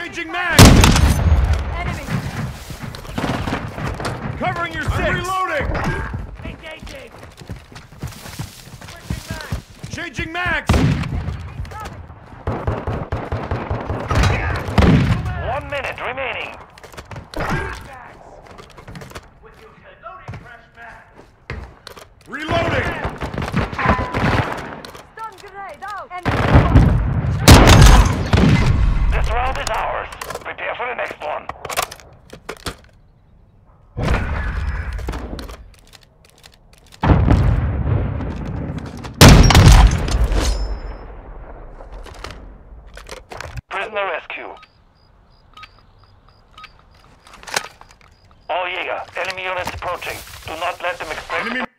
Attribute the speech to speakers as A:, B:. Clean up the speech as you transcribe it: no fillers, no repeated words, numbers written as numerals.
A: Changing mag!
B: Enemy!
A: Covering your 6! I'm reloading!
B: Engaging!
A: Changing mags!
C: 1 minute remaining.
A: Reloading!
B: Stun grenade out!
C: This round is ours. Prepare for the next one. Prisoner rescue. All Jäger, enemy units approaching. Do not let them extract.
A: Enemy